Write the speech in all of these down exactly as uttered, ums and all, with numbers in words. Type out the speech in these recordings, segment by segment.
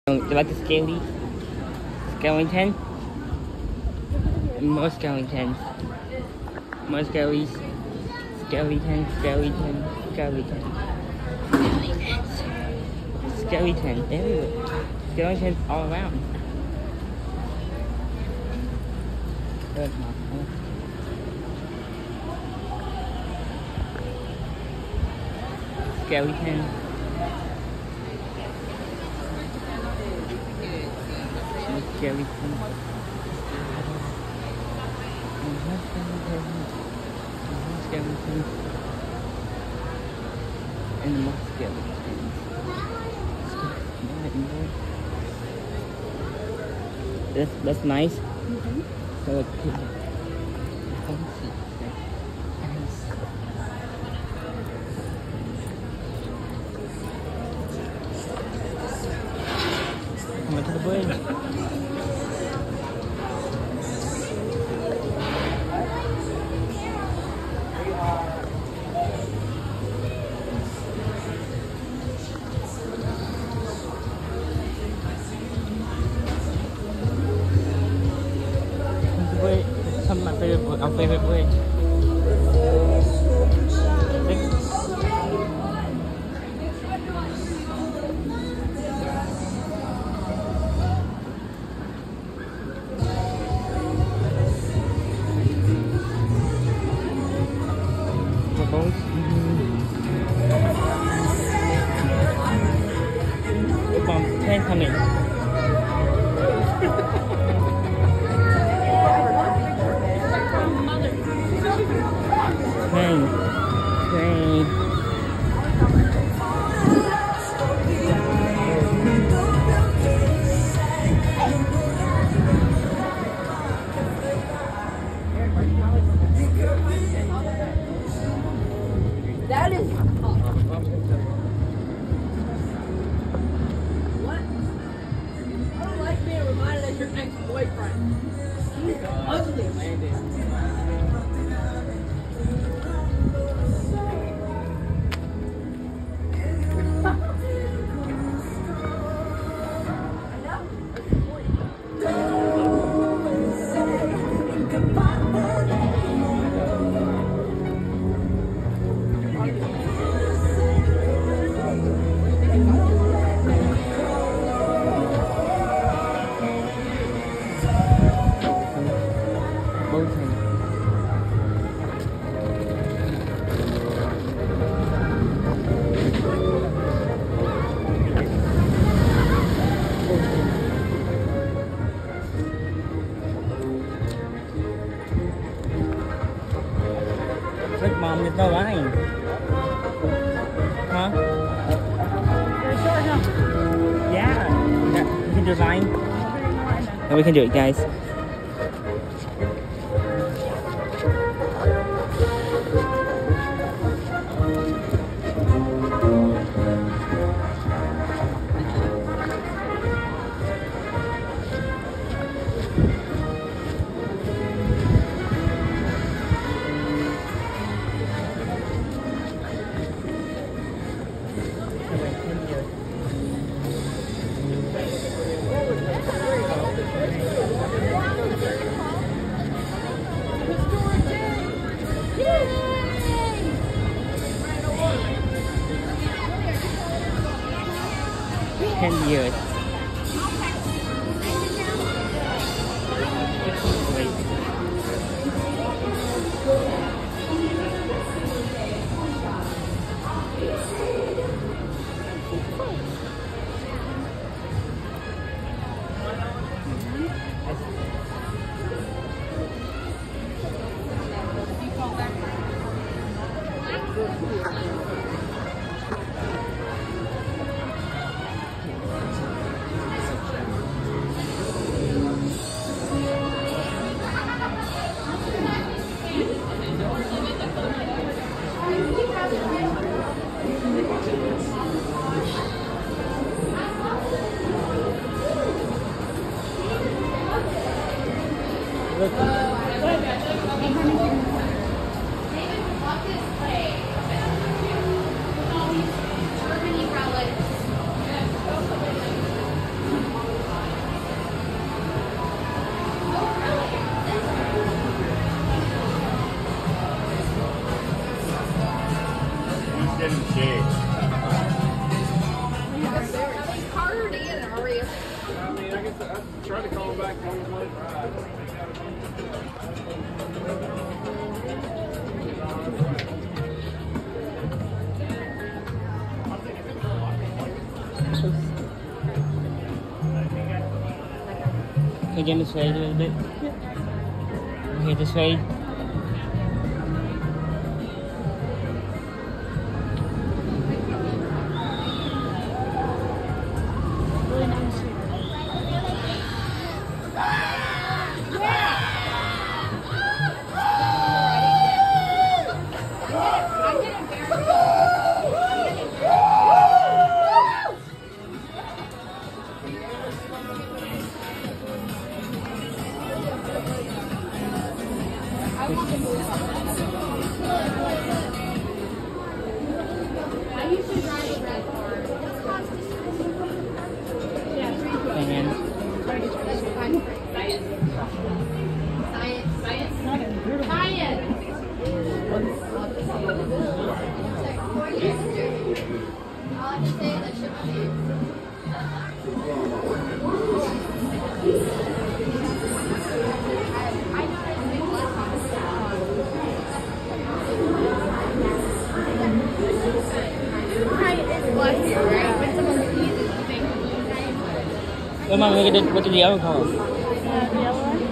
Do you like the scaly skeleton? More skeletons. More skellies. Skeleton, skeleton, skeleton. Skeletons. Skeletons everywhere. Skeletons all around. There's my phone. Skeleton. More skeleton. Skeletons and more skeletons. That's that's nice. Mm-hmm. So it's cool. Nice. Coming to the bridge. Some of my favorite, our favorite bridge. Train coming. Train. Train. That is your ex-boyfriend. He's ugly. Look, Mom, there's no line. Huh? There's short, huh? Yeah. Yeah. We can do a line. And we can do it, guys. Ten years. I mean, I guess I tried to call him back on the way. Can you get this way a little bit? Okay, this way. Really nice. And well, Mom, look at the, what did the other call? Uh, the other one?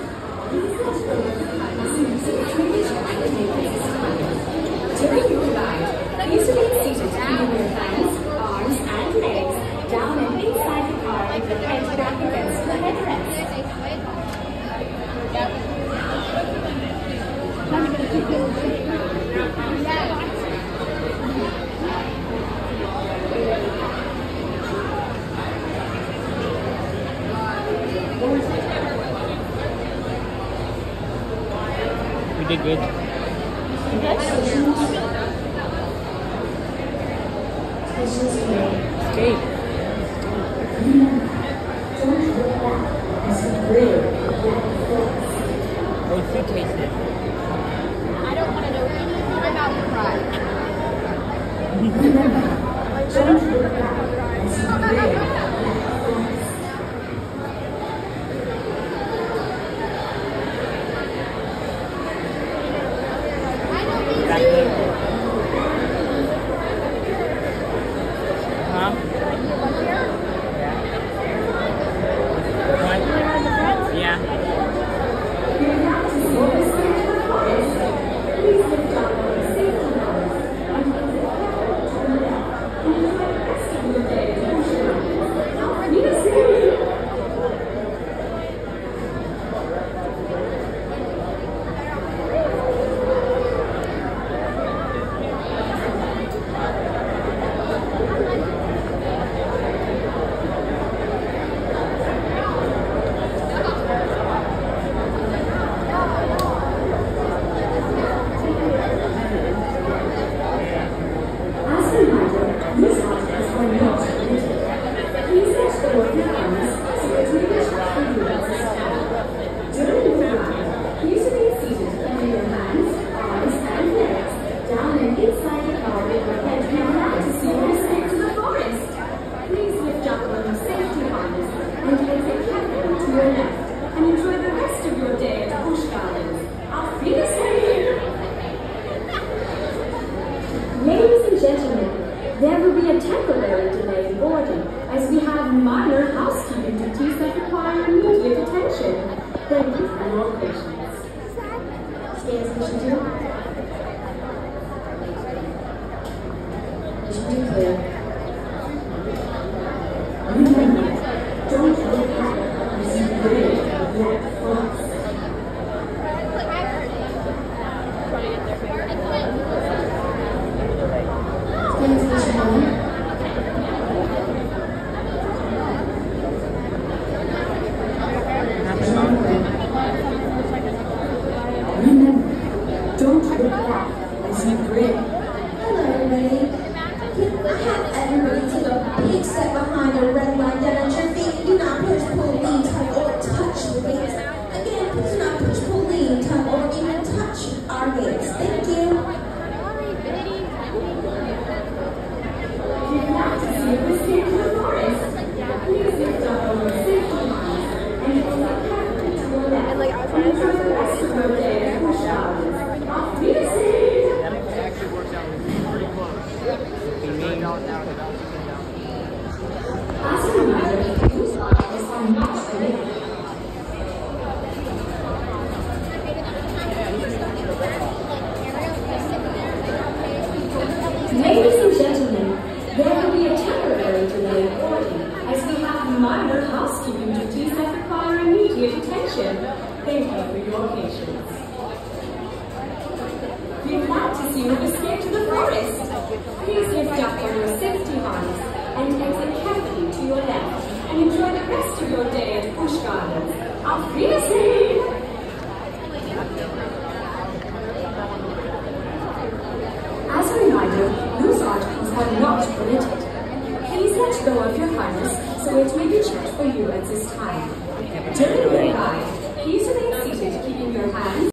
During your ride, please remain seated keeping your hands, arms, and legs down and inside the car with your head back against the headrest. We did good. Okay. Oh, suitcases. I don't want to know anything about the ride. Back there. Huh? What? Yeah. There will be a temporary delay in boarding, as we have minor housekeeping duties that require immediate attention. Thank you for your patience. Stay at station two. Station two clear. Remember, don't look at as you bring black frogs. housekeeping duties that require immediate attention. Thank you for your patience. We're glad to see you have escaped to the forest. Please lift up on your safety harness and exit carefully to your left and enjoy the rest of your day at Busch Gardens. Auf Wiedersehen! As a reminder, loose articles are not permitted. Please let go of your harness so it may be checked for you at this time. During your ride, please remain seated, keeping your hands